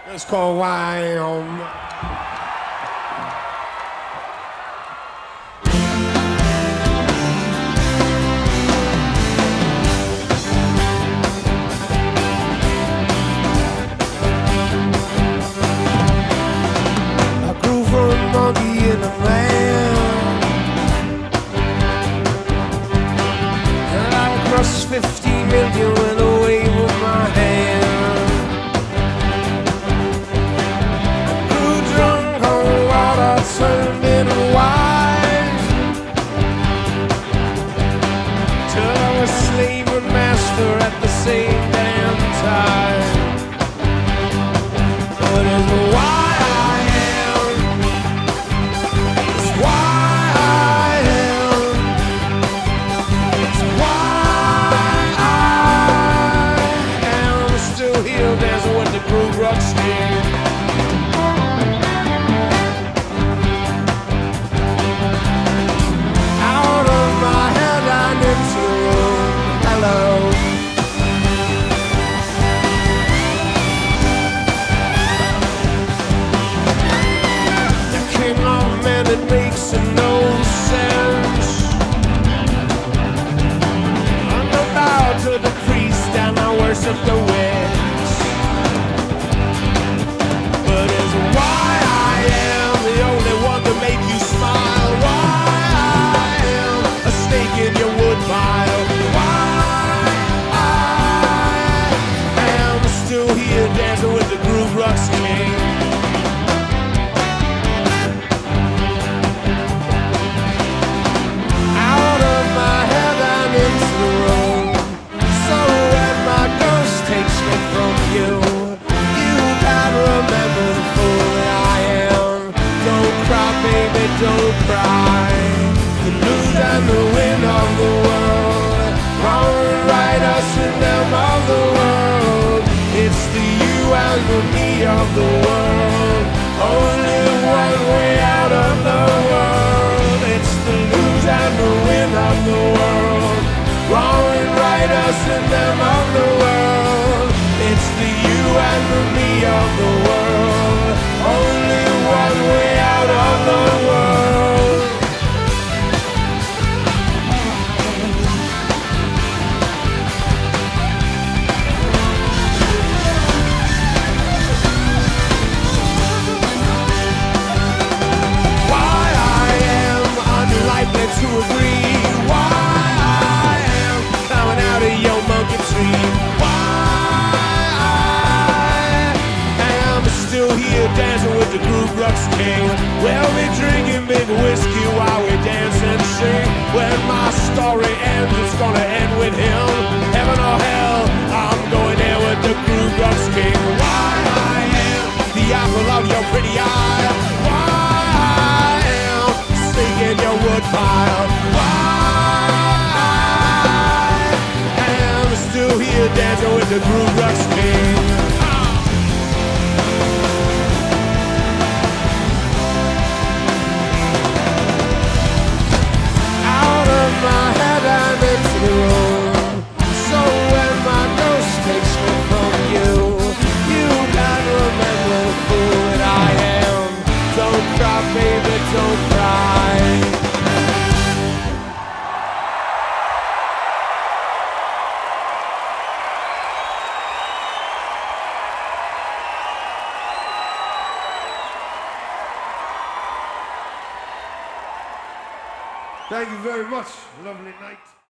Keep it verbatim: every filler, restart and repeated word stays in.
It's called Why-am. I grew from a monkey in a man, and I crossed fifty million with a wave of my hand. Turned into wine till I was slave and master at the same damn time. But it's why I am, it's why I am, it's why I am still here dancing with the groove rock skin. It makes no sense. I'm a bow to the priest and I worship the winds. But it's why I am the only one to make you smile. Why I am a snake in your woodpile. Why I am still here dancing with the groove rock's king. Don't cry, the news and the wind of the world, wrong and right, us and them of the world. It's the you and the me of the world, only one way out of the world. It's the news and the wind of the world, wrong and right, us and them of the world. It's the you and the me of the world, only one way out of the world. To agree why I am coming out of your monkey tree. Why I am still here dancing with the groove rock's king. We'll be drinking big whiskey while we dance and sing. When my story ends, it's gonna end with him. Heaven or hell, I'm going there with the groove rock's king. Why I am the apple of your pretty eye. Why I am snake in your woodpile. Dancing with the groove rock's king. Out of my head and into the room. So when my ghost takes me from you, you can remember the fool that I am. Don't cry, baby, don't cry. Thank you very much. Lovely night.